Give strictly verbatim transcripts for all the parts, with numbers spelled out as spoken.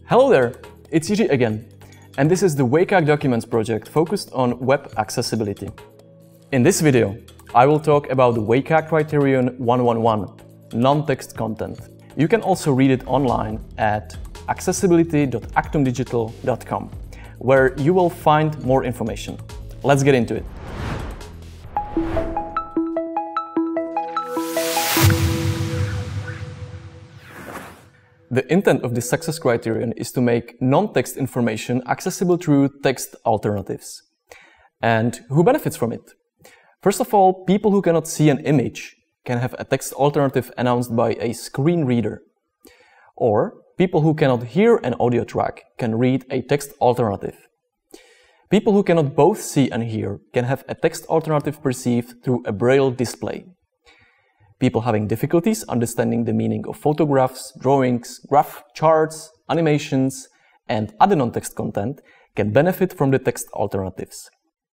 Hello there, it's Jiří again, and this is the W C A G Documents project focused on web accessibility. In this video, I will talk about the W C A G criterion one one one, non-text content. You can also read it online at accessibility dot actum digital dot com, where you will find more information. Let's get into it. The intent of this success criterion is to make non-text information accessible through text alternatives. And who benefits from it? First of all, people who cannot see an image can have a text alternative announced by a screen reader. Or people who cannot hear an audio track can read a text alternative. People who cannot both see and hear can have a text alternative perceived through a braille display. People having difficulties understanding the meaning of photographs, drawings, graph charts, animations, and other non-text content can benefit from the text alternatives.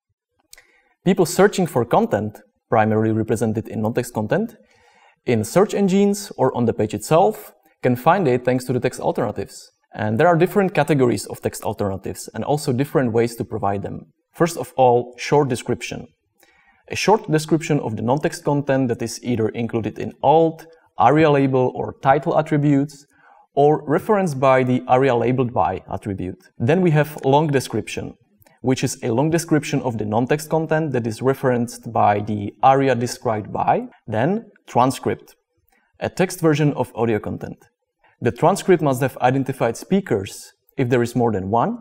People searching for content, primarily represented in non-text content, in search engines or on the page itself, can find it thanks to the text alternatives. And there are different categories of text alternatives and also different ways to provide them. First of all, short description. A short description of the non-text content that is either included in alt, aria label or title attributes, or referenced by the aria labeled by attribute. Then we have long description, which is a long description of the non-text content that is referenced by the aria described by. Then transcript, a text version of audio content. The transcript must have identified speakers if there is more than one,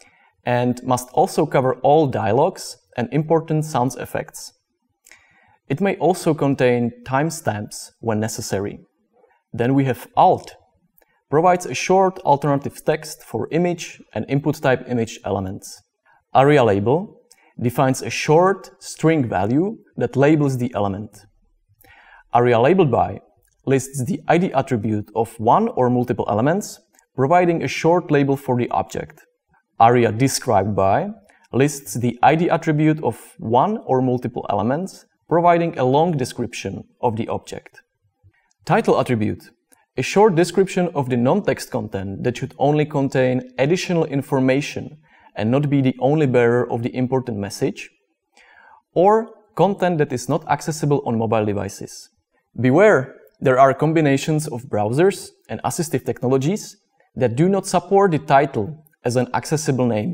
and must also cover all dialogues and important sound effects. It may also contain timestamps when necessary. Then we have alt, provides a short alternative text for image and input type image elements. Aria label defines a short string value that labels the element. Aria labeled by lists the I D attribute of one or multiple elements, providing a short label for the object. Aria described by lists the I D attribute of one or multiple elements, providing a long description of the object. Title attribute, a short description of the non-text content that should only contain additional information and not be the only bearer of the important message, or content that is not accessible on mobile devices. Beware, there are combinations of browsers and assistive technologies that do not support the title as an accessible name.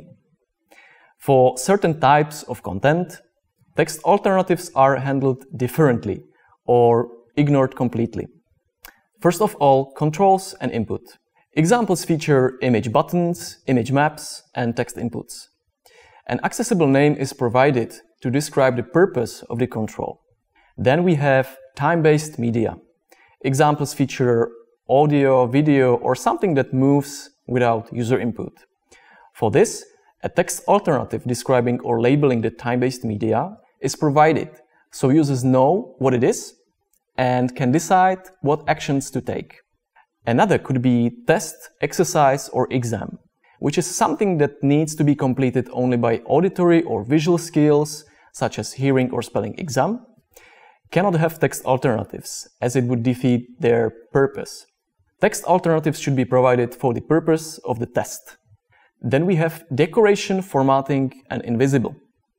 For certain types of content, text alternatives are handled differently or ignored completely. First of all, controls and input. Examples feature image buttons, image maps, and text inputs. An accessible name is provided to describe the purpose of the control. Then we have time-based media. Examples feature audio, video, or something that moves without user input. For this, a text alternative describing or labeling the time-based media is provided, so users know what it is and can decide what actions to take. Another could be test, exercise, or exam, which is something that needs to be completed only by auditory or visual skills, such as hearing or spelling exam, cannot have text alternatives, as it would defeat their purpose. Text alternatives should be provided for the purpose of the test. Then we have decoration, formatting, and invisible.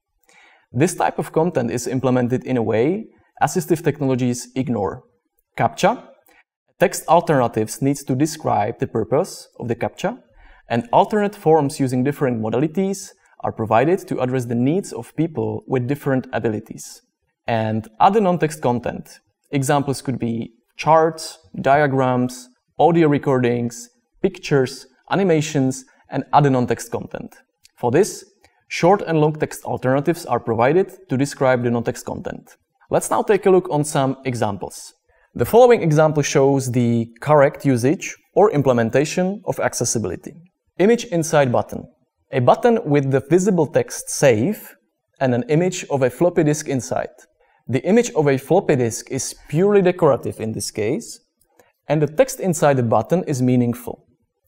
This type of content is implemented in a way assistive technologies ignore. CAPTCHA. Text alternatives needs to describe the purpose of the CAPTCHA, and alternate forms using different modalities are provided to address the needs of people with different abilities. And other non-text content. Examples could be charts, diagrams, audio recordings, pictures, animations, and other non-text content. For this, short and long text alternatives are provided to describe the non-text content. Let's now take a look on some examples. The following example shows the correct usage or implementation of accessibility. Image inside button. A button with the visible text save and an image of a floppy disk inside. The image of a floppy disk is purely decorative in this case, and the text inside the button is meaningful.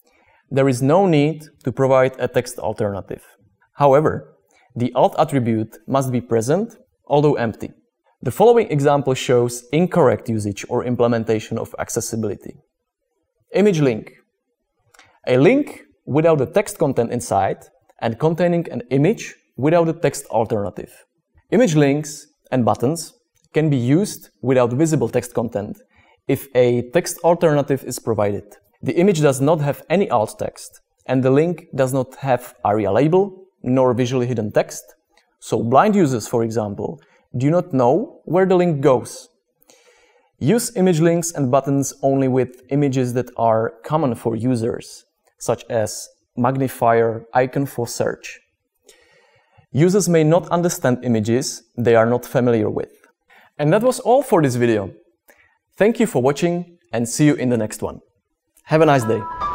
There is no need to provide a text alternative. However, the alt attribute must be present, although empty. The following example shows incorrect usage or implementation of accessibility. Image link. A link without the text content inside and containing an image without the text alternative. Image links and buttons can be used without visible text content if a text alternative is provided. The image does not have any alt text, and the link does not have ARIA label nor visually hidden text, so blind users, for example, do not know where the link goes. Use image links and buttons only with images that are common for users, such as magnifier icon for search. Users may not understand images they are not familiar with. And that was all for this video. Thank you for watching and see you in the next one. Have a nice day.